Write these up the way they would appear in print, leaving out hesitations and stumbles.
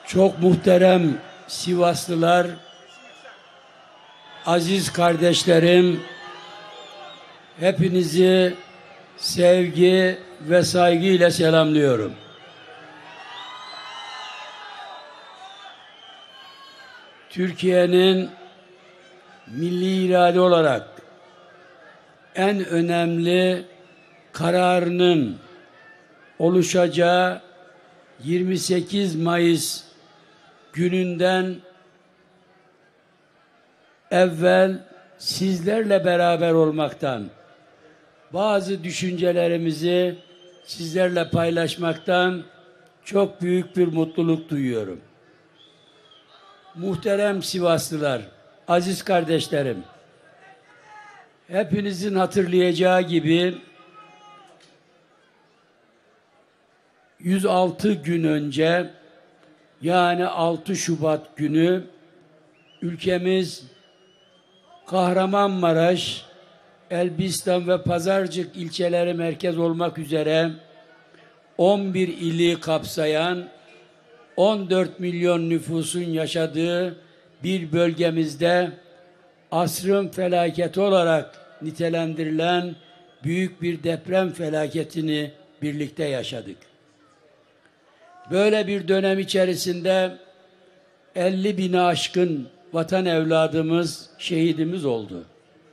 Çok muhterem Sivaslılar, aziz kardeşlerim, hepinizi sevgi ve saygıyla selamlıyorum. Türkiye'nin milli irade olarak en önemli kararının oluşacağı 28 Mayıs gününden evvel sizlerle beraber olmaktan, bazı düşüncelerimizi sizlerle paylaşmaktan çok büyük bir mutluluk duyuyorum. Muhterem Sivaslılar, aziz kardeşlerim, hepinizin hatırlayacağı gibi 106 gün önce, yani 6 Şubat günü ülkemiz Kahramanmaraş, Elbistan ve Pazarcık ilçeleri merkez olmak üzere 11 ili kapsayan 14 milyon nüfusun yaşadığı bir bölgemizde asrın felaketi olarak nitelendirilen büyük bir deprem felaketini birlikte yaşadık. Böyle bir dönem içerisinde 50 bini aşkın vatan evladımız, şehidimiz oldu.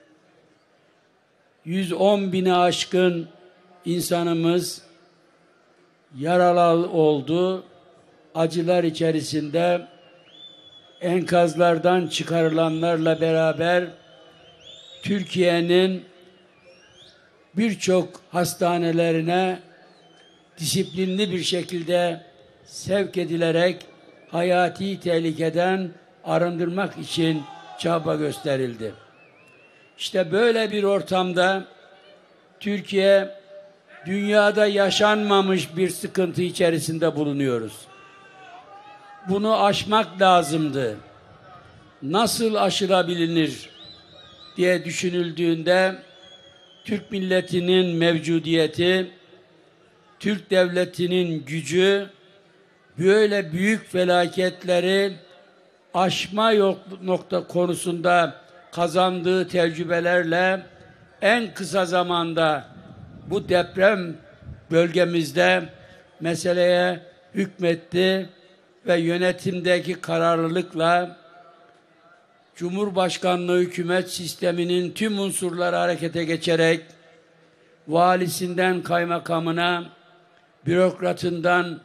110 bini aşkın insanımız yaralı oldu. Acılar içerisinde enkazlardan çıkarılanlarla beraber Türkiye'nin birçok hastanelerine disiplinli bir şekilde sevk edilerek hayati tehlikeden arındırmak için çaba gösterildi. İşte böyle bir ortamda Türkiye dünyada yaşanmamış bir sıkıntı içerisinde bulunuyoruz. Bunu aşmak lazımdı. Nasıl aşılabilir diye düşünüldüğünde Türk milletinin mevcudiyeti, Türk devletinin gücü böyle büyük felaketleri aşma nokta konusunda kazandığı tecrübelerle en kısa zamanda bu deprem bölgemizde meseleye hükmetti ve yönetimdeki kararlılıkla Cumhurbaşkanlığı hükümet sisteminin tüm unsurları harekete geçerek valisinden kaymakamına, bürokratından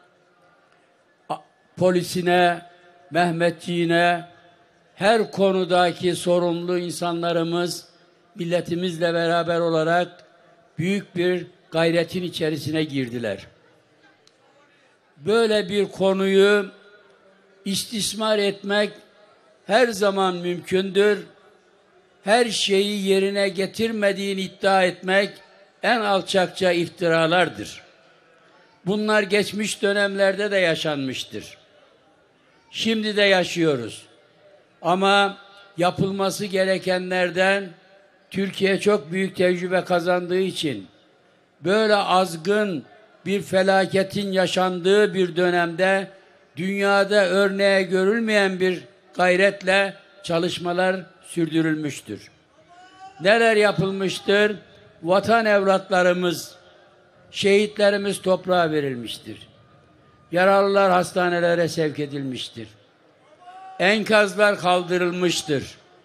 polisine, Mehmetçiğine, her konudaki sorumlu insanlarımız milletimizle beraber olarak büyük bir gayretin içerisine girdiler. Böyle bir konuyu istismar etmek her zaman mümkündür. Her şeyi yerine getirmediğini iddia etmek en alçakça iftiralardır. Bunlar geçmiş dönemlerde de yaşanmıştır. Şimdi de yaşıyoruz. Ama yapılması gerekenlerden Türkiye çok büyük tecrübe kazandığı için böyle azgın bir felaketin yaşandığı bir dönemde dünyada örneğe görülmeyen bir gayretle çalışmalar sürdürülmüştür. Neler yapılmıştır? Vatan evlatlarımız, şehitlerimiz toprağa verilmiştir. Yaralılar hastanelere sevk edilmiştir. Enkazlar kaldırılmıştır.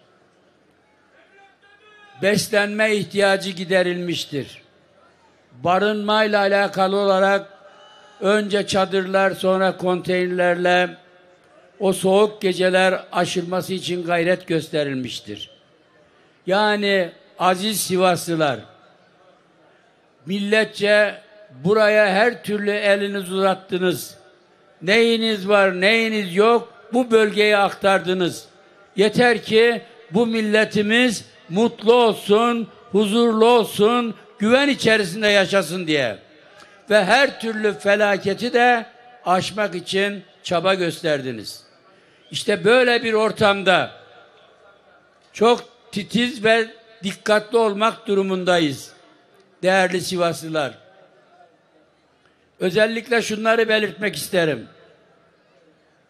Beslenme ihtiyacı giderilmiştir. Barınmayla alakalı olarak önce çadırlar, sonra konteynerlerle o soğuk geceler aşılması için gayret gösterilmiştir. Yani aziz Sivaslılar, milletçe buraya her türlü elinizi uzattınız. Neyiniz var, neyiniz yok, bu bölgeye aktardınız. Yeter ki bu milletimiz mutlu olsun, huzurlu olsun, güven içerisinde yaşasın diye. Ve her türlü felaketi de aşmak için çaba gösterdiniz. İşte böyle bir ortamda çok titiz ve dikkatli olmak durumundayız. Değerli Sivaslılar. Özellikle şunları belirtmek isterim.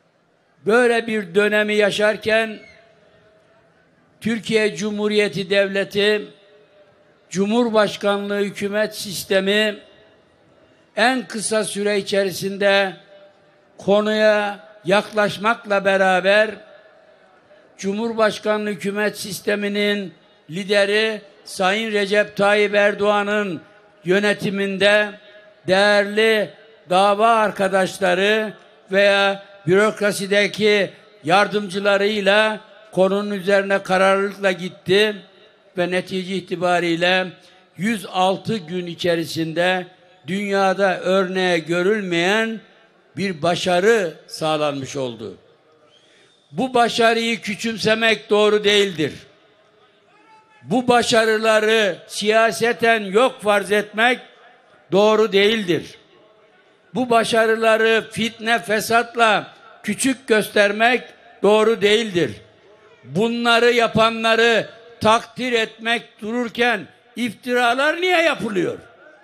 Böyle bir dönemi yaşarken Türkiye Cumhuriyeti Devleti, Cumhurbaşkanlığı hükümet sistemi en kısa süre içerisinde konuya yaklaşmakla beraber Cumhurbaşkanlığı hükümet sisteminin lideri Sayın Recep Tayyip Erdoğan'ın yönetiminde değerli dava arkadaşları veya bürokrasideki yardımcılarıyla konunun üzerine kararlılıkla gitti ve netice itibariyle 106 gün içerisinde dünyada örneği görülmeyen bir başarı sağlanmış oldu. Bu başarıyı küçümsemek doğru değildir. Bu başarıları siyaseten yok farz etmek doğru değildir. Bu başarıları fitne fesatla küçük göstermek doğru değildir. Bunları yapanları takdir etmek dururken iftiralar niye yapılıyor?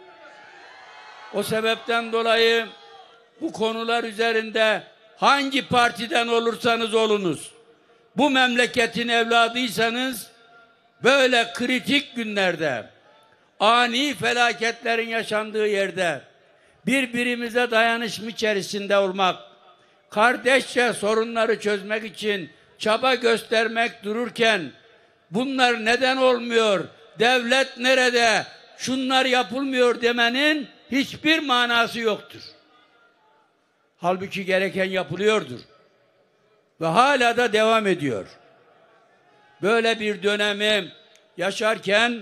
O sebepten dolayı bu konular üzerinde hangi partiden olursanız olunuz, bu memleketin evladıysanız böyle kritik günlerde, ani felaketlerin yaşandığı yerde birbirimize dayanışma içerisinde olmak, kardeşçe sorunları çözmek için çaba göstermek dururken bunlar neden olmuyor, devlet nerede, şunlar yapılmıyor demenin hiçbir manası yoktur. Halbuki gereken yapılıyordur ve hala da devam ediyor. Böyle bir dönemi yaşarken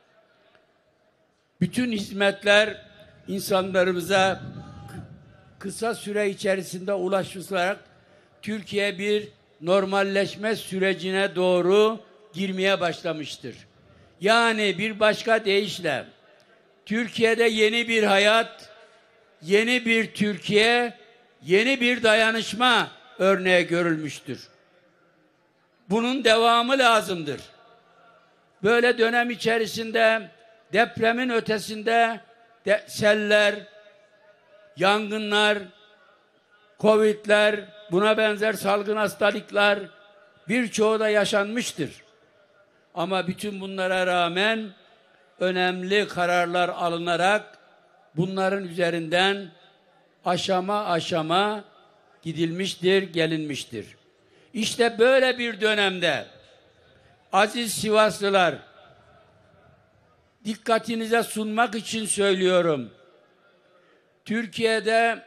bütün hizmetler insanlarımıza kısa süre içerisinde ulaşılarak Türkiye bir normalleşme sürecine doğru girmeye başlamıştır. Yani bir başka deyişle Türkiye'de yeni bir hayat, yeni bir Türkiye, yeni bir dayanışma örneği görülmüştür. Bunun devamı lazımdır. Böyle dönem içerisinde depremin ötesinde seller, yangınlar, Covid'ler, buna benzer salgın hastalıklar birçoğu da yaşanmıştır. Ama bütün bunlara rağmen önemli kararlar alınarak bunların üzerinden aşama aşama gidilmiştir, gelinmiştir. İşte böyle bir dönemde aziz Sivaslılar, dikkatinize sunmak için söylüyorum. Türkiye'de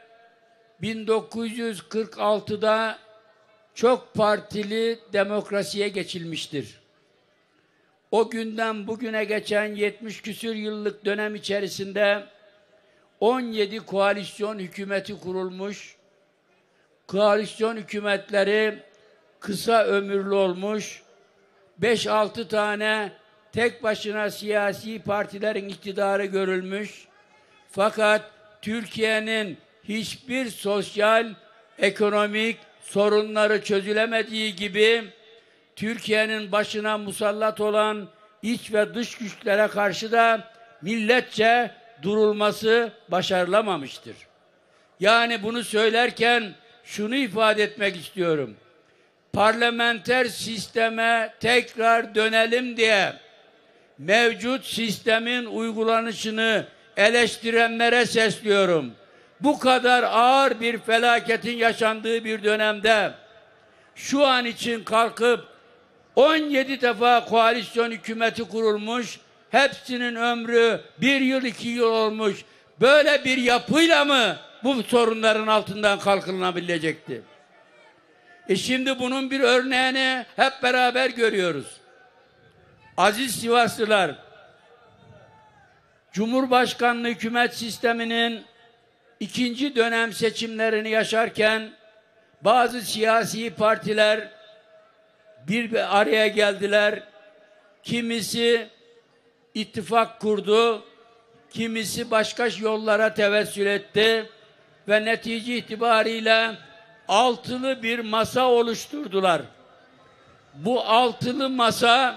1946'da çok partili demokrasiye geçilmiştir. O günden bugüne geçen 70 küsür yıllık dönem içerisinde 17 koalisyon hükümeti kurulmuş, koalisyon hükümetleri kısa ömürlü olmuş, 5-6 tane tek başına siyasi partilerin iktidarı görülmüş. Fakat Türkiye'nin hiçbir sosyal, ekonomik sorunları çözülemediği gibi Türkiye'nin başına musallat olan iç ve dış güçlere karşı da milletçe durulması başarılamamıştır. Yani bunu söylerken şunu ifade etmek istiyorum. Parlamenter sisteme tekrar dönelim diye mevcut sistemin uygulanışını eleştirenlere sesliyorum. Bu kadar ağır bir felaketin yaşandığı bir dönemde şu an için kalkıp 17 defa koalisyon hükümeti kurulmuş, hepsinin ömrü 1 yıl 2 yıl olmuş. Böyle bir yapıyla mı bu sorunların altından kalkılabilecekti? Şimdi bunun bir örneğini hep beraber görüyoruz. Aziz Sivaslılar, Cumhurbaşkanlığı hükümet sisteminin ikinci dönem seçimlerini yaşarken bazı siyasi partiler bir araya geldiler. Kimisi ittifak kurdu, kimisi başka yollara tevessül etti ve netice itibariyle altılı bir masa oluşturdular. Bu altılı masa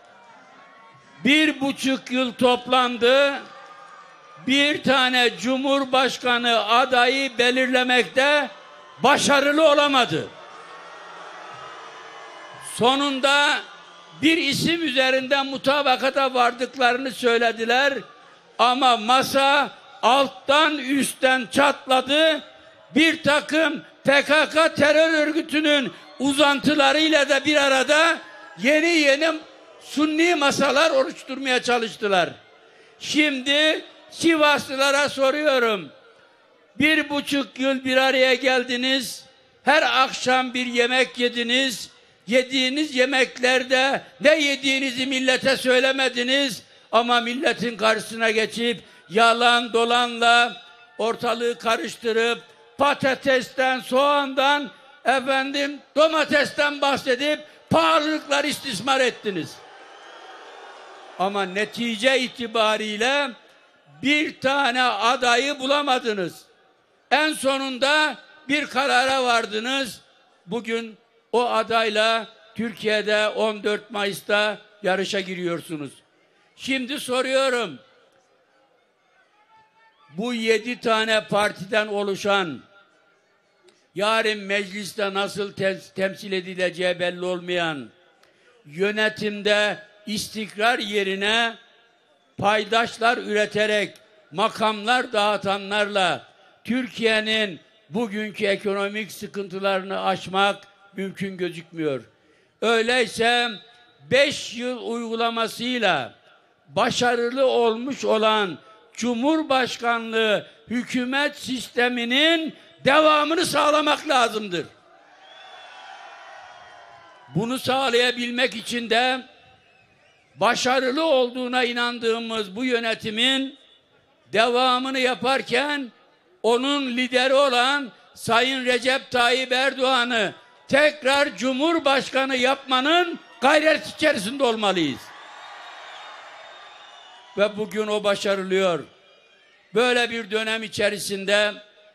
1,5 yıl toplandı. Bir tane Cumhurbaşkanı adayı belirlemekte başarılı olamadı. sonunda bir isim üzerinden mutabakata vardıklarını söylediler. Ama masa alttan üstten çatladı. Bir takım PKK terör örgütünün uzantılarıyla da bir arada yeni Sunni masalar oluşturmaya çalıştılar. Şimdi Sivaslılara soruyorum. 1,5 yıl bir araya geldiniz. Her akşam bir yemek yediniz. Yediğiniz yemeklerde ne yediğinizi millete söylemediniz. Ama milletin karşısına geçip yalan dolanla ortalığı karıştırıp patatesten, soğandan, domatesten bahsedip pahalılıklar istismar ettiniz. Ama netice itibariyle bir tane adayı bulamadınız. En sonunda bir karara vardınız. Bugün o adayla Türkiye'de 14 Mayıs'ta yarışa giriyorsunuz. Şimdi soruyorum. Bu 7 tane partiden oluşan, yarın mecliste nasıl temsil edileceği belli olmayan, yönetimde istikrar yerine paydaşlar üreterek makamlar dağıtanlarla Türkiye'nin bugünkü ekonomik sıkıntılarını aşmak mümkün gözükmüyor. Öyleyse 5 yıl uygulamasıyla başarılı olmuş olan Cumhurbaşkanlığı hükümet sisteminin devamını sağlamak lazımdır. Bunu sağlayabilmek için de başarılı olduğuna inandığımız bu yönetimin devamını yaparken onun lideri olan Sayın Recep Tayyip Erdoğan'ı tekrar Cumhurbaşkanı yapmanın gayret içerisinde olmalıyız. Ve bugün o başarılıyor. Böyle bir dönem içerisinde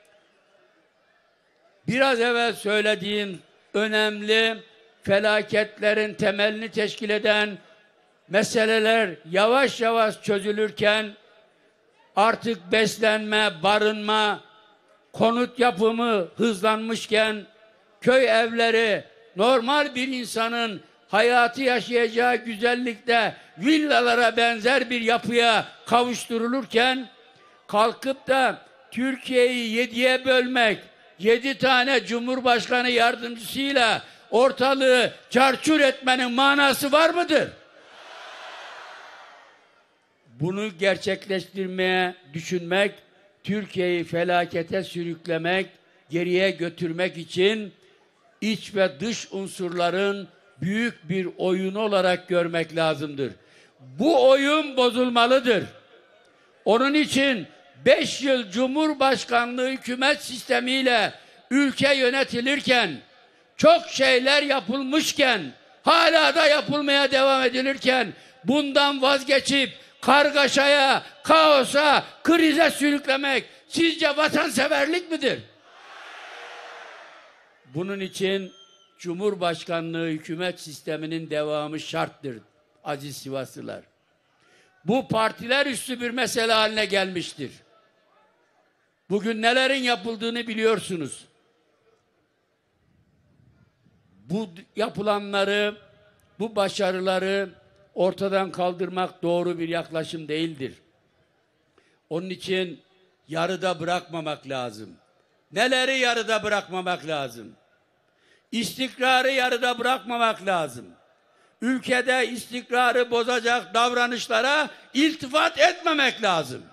biraz evvel söylediğim önemli felaketlerin temelini teşkil eden meseleler yavaş yavaş çözülürken artık beslenme, barınma, konut yapımı hızlanmışken köy evleri normal bir insanın hayatı yaşayacağı güzellikte villalara benzer bir yapıya kavuşturulurken kalkıp da Türkiye'yi 7'ye bölmek, 7 tane Cumhurbaşkanı yardımcısıyla ortalığı çarçur etmenin manası var mıdır? Bunu gerçekleştirmeye düşünmek, Türkiye'yi felakete sürüklemek, geriye götürmek için iç ve dış unsurların büyük bir oyunu olarak görmek lazımdır. Bu oyun bozulmalıdır. Onun için 5 yıl Cumhurbaşkanlığı hükümet sistemiyle ülke yönetilirken, çok şeyler yapılmışken, hala da yapılmaya devam edilirken bundan vazgeçip kargaşaya, kaosa, krize sürüklemek sizce vatanseverlik midir? Bunun için Cumhurbaşkanlığı hükümet sisteminin devamı şarttır aziz Sivaslılar. Bu partiler üstü bir mesele haline gelmiştir. Bugün nelerin yapıldığını biliyorsunuz. Bu yapılanları, bu başarıları ortadan kaldırmak doğru bir yaklaşım değildir. Onun için yarıda bırakmamak lazım. Neleri yarıda bırakmamak lazım? İstikrarı yarıda bırakmamak lazım. Ülkede istikrarı bozacak davranışlara iltifat etmemek lazım.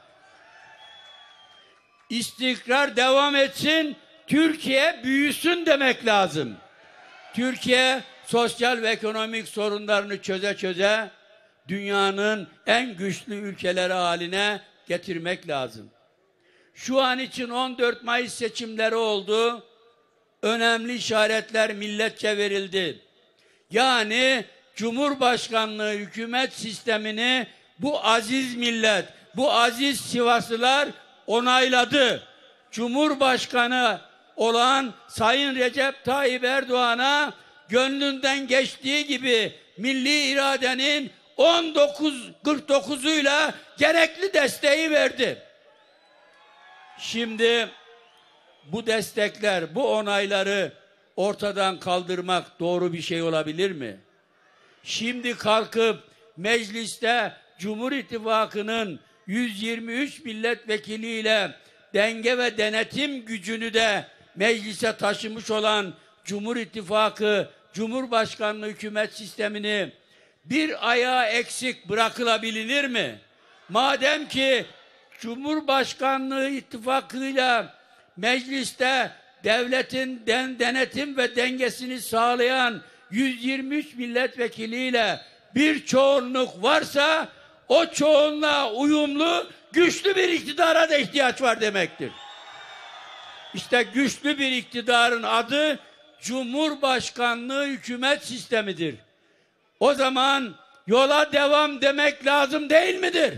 İstikrar devam etsin, Türkiye büyüsün demek lazım. Türkiye sosyal ve ekonomik sorunlarını çöze çöze dünyanın en güçlü ülkeleri haline getirmek lazım. Şu an için 14 Mayıs seçimleri oldu. Önemli işaretler milletçe verildi. Yani Cumhurbaşkanlığı hükümet sistemini bu aziz millet, bu aziz Sivaslılar onayladı. Cumhurbaşkanı olan Sayın Recep Tayyip Erdoğan'a gönlünden geçtiği gibi milli iradenin 1949'uyla gerekli desteği verdi. Şimdi bu destekler, bu onayları ortadan kaldırmak doğru bir şey olabilir mi? Şimdi kalkıp mecliste Cumhur İttifakı'nın 123 milletvekiliyle denge ve denetim gücünü de meclise taşımış olan Cumhur İttifakı Cumhurbaşkanlığı hükümet sistemini bir ayağı eksik bırakılabilir mi? Madem ki Cumhurbaşkanlığı ittifakıyla mecliste devletin denetim ve dengesini sağlayan 123 milletvekiliyle bir çoğunluk varsa o çoğunluğa uyumlu güçlü bir iktidara da ihtiyaç var demektir. İşte güçlü bir iktidarın adı Cumhurbaşkanlığı hükümet sistemidir. O zaman yola devam demek lazım değil midir?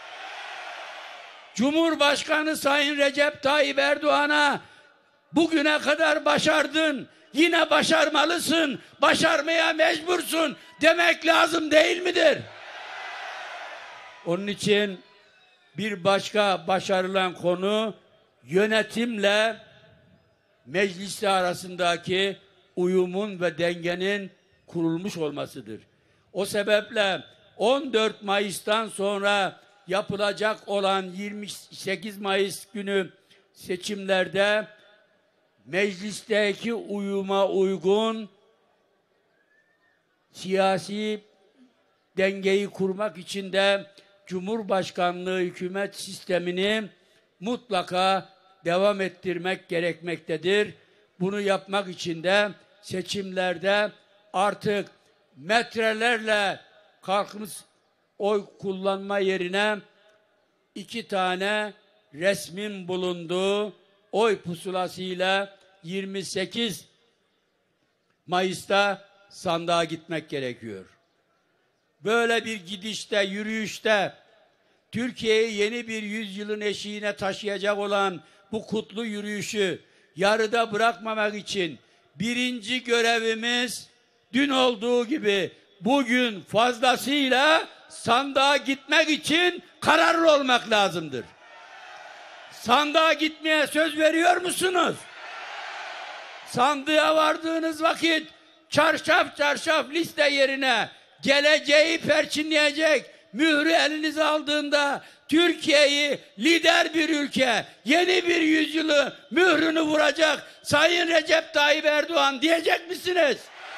Cumhurbaşkanı Sayın Recep Tayyip Erdoğan'a bugüne kadar başardın, yine başarmalısın, başarmaya mecbursun demek lazım değil midir? Onun için bir başka başarılan konu yönetimle meclis arasındaki uyumun ve dengenin kurulmuş olmasıdır. O sebeple 14 Mayıs'tan sonra yapılacak olan 28 Mayıs günü seçimlerde meclisteki uyuma uygun siyasi dengeyi kurmak için de Cumhurbaşkanlığı hükümet sistemini mutlaka devam ettirmek gerekmektedir. Bunu yapmak için de seçimlerde artık metrelerle kalkmış oy kullanma yerine 2 tane resmin bulunduğu oy pusulasıyla 28 Mayıs'ta sandığa gitmek gerekiyor. Böyle bir gidişte, yürüyüşte Türkiye'yi yeni bir yüzyılın eşiğine taşıyacak olan bu kutlu yürüyüşü yarıda bırakmamak için birinci görevimiz dün olduğu gibi bugün fazlasıyla sandığa gitmek için kararlı olmak lazımdır. Sandığa gitmeye söz veriyor musunuz? Sandığa vardığınız vakit çarşaf çarşaf liste yerine geleceği perçinleyecek mührü elinize aldığında Türkiye'yi lider bir ülke, yeni bir yüzyılı mührünü vuracak Sayın Recep Tayyip Erdoğan diyecek misiniz?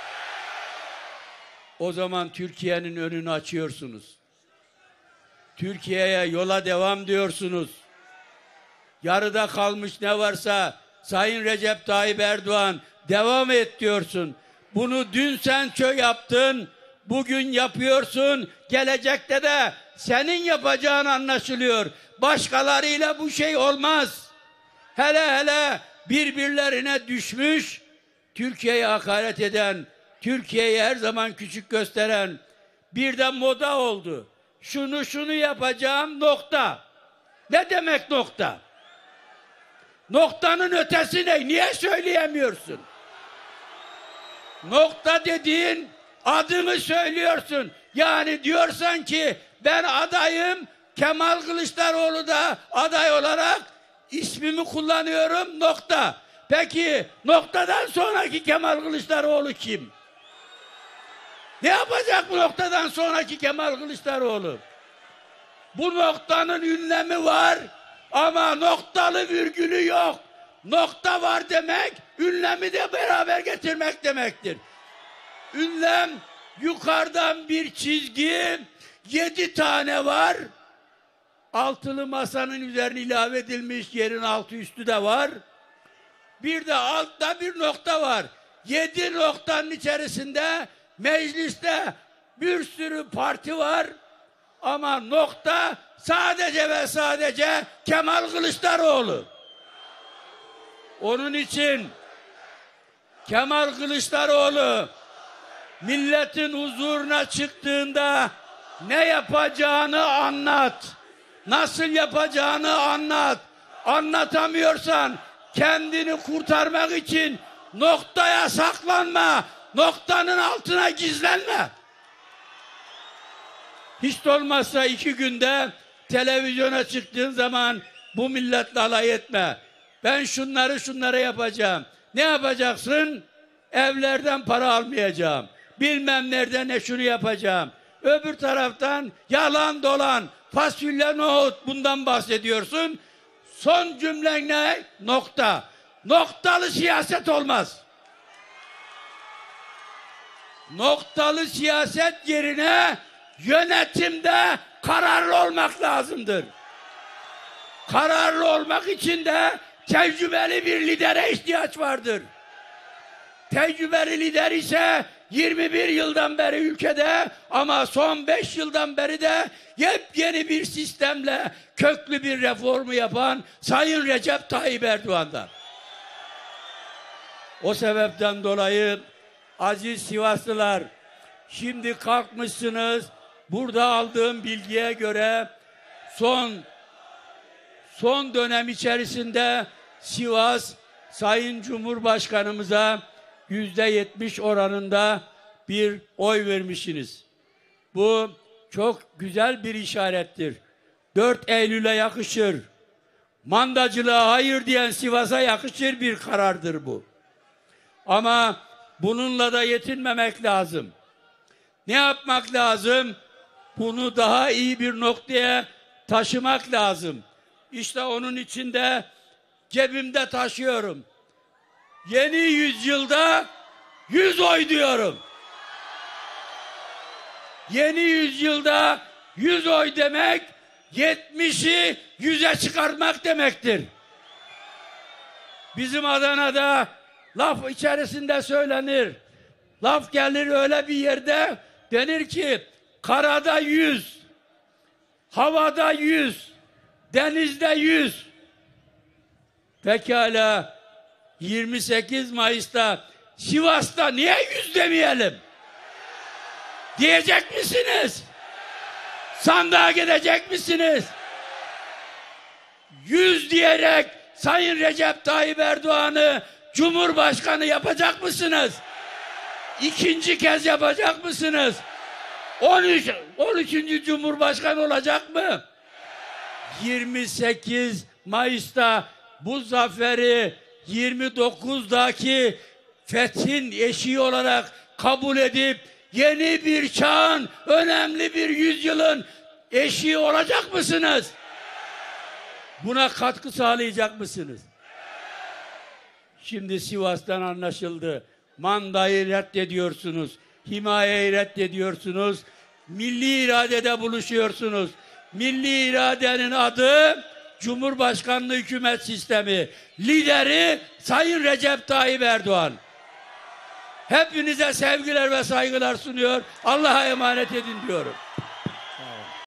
O zaman Türkiye'nin önünü açıyorsunuz. Türkiye'ye yola devam diyorsunuz. Yarıda kalmış ne varsa Sayın Recep Tayyip Erdoğan devam et diyorsun. Bunu dün sen yaptın, bugün yapıyorsun, gelecekte de senin yapacağın anlaşılıyor. Başkalarıyla bu şey olmaz. Hele hele birbirlerine düşmüş, Türkiye'ye hakaret eden, Türkiye'yi her zaman küçük gösteren bir de moda oldu. Şunu yapacağım nokta. Ne demek nokta? Noktanın ötesi ne? Niye söyleyemiyorsun? Nokta dediğin adını söylüyorsun. Yani diyorsan ki ben adayım, Kemal Kılıçdaroğlu da aday olarak ismimi kullanıyorum nokta. Peki noktadan sonraki Kemal Kılıçdaroğlu kim? Ne yapacak bu noktadan sonraki Kemal Kılıçdaroğlu? Bu noktanın ünlemi var ama noktalı virgülü yok. Nokta var demek, ünlemi de beraber getirmek demektir. Ünlem yukarıdan bir çizgi, 7 tane var. Altılı masanın üzerine ilave edilmiş yerin altı üstü de var. Bir de altta bir nokta var. 7 noktanın içerisinde mecliste bir sürü parti var. Ama nokta sadece ve sadece Kemal Kılıçdaroğlu. Onun için Kemal Kılıçdaroğlu milletin huzuruna çıktığında ne yapacağını anlat. Nasıl yapacağını anlat. Anlatamıyorsan kendini kurtarmak için noktaya saklanma. Noktanın altına gizlenme. Hiç olmazsa 2 günde televizyona çıktığın zaman bu milletle alay etme. Ben şunları yapacağım. Ne yapacaksın? evlerden para almayacağım. Bilmem nereden ne şunu yapacağım. Öbür taraftan yalan dolan, fasulye nohut bundan bahsediyorsun. Son cümlen ne? Nokta. Noktalı siyaset olmaz. Noktalı siyaset yerine yönetimde kararlı olmak lazımdır. Kararlı olmak için de tecrübeli bir lidere ihtiyaç vardır. Tecrübeli lider ise 21 yıldan beri ülkede ama son 5 yıldan beri de yepyeni bir sistemle köklü bir reformu yapan Sayın Recep Tayyip Erdoğan'dan. O sebepten dolayı aziz Sivaslılar, şimdi kalkmışsınız, burada aldığım bilgiye göre son dönem içerisinde Sivas Sayın Cumhurbaşkanımıza %70 oranında bir oy vermişsiniz. Bu çok güzel bir işarettir. 4 Eylül'e yakışır. Mandacılığa hayır diyen Sivas'a yakışır bir karardır bu. Ama bununla da yetinmemek lazım. Ne yapmak lazım? Bunu daha iyi bir noktaya taşımak lazım. İşte onun için de cebimde taşıyorum. Yeni yüzyılda 100 oy diyorum. Yeni yüzyılda 100 oy demek 70'i 100'e çıkarmak demektir. Bizim Adana'da laf içerisinde söylenir. Laf gelir öyle bir yerde denir ki karada 100, havada 100, denizde 100. Pekala 28 Mayıs'ta Sivas'ta niye 100 demeyelim? Diyecek misiniz? Sandığa gidecek misiniz? 100 diyerek Sayın Recep Tayyip Erdoğan'ı Cumhurbaşkanı yapacak mısınız? İkinci kez yapacak mısınız? 13. Cumhurbaşkanı olacak mı? 28 Mayıs'ta bu zaferi 29'daki fethin eşiği olarak kabul edip yeni bir çağın, önemli bir yüzyılın eşiği olacak mısınız? Buna katkı sağlayacak mısınız? Şimdi Sivas'tan anlaşıldı. Mandayı reddediyorsunuz. Himayeyi reddediyorsunuz. Milli iradede buluşuyorsunuz. Milli iradenin adı Cumhurbaşkanlığı hükümet sistemi. Lideri Sayın Recep Tayyip Erdoğan. Hepinize sevgiler ve saygılar sunuyor. Allah'a emanet edin diyorum.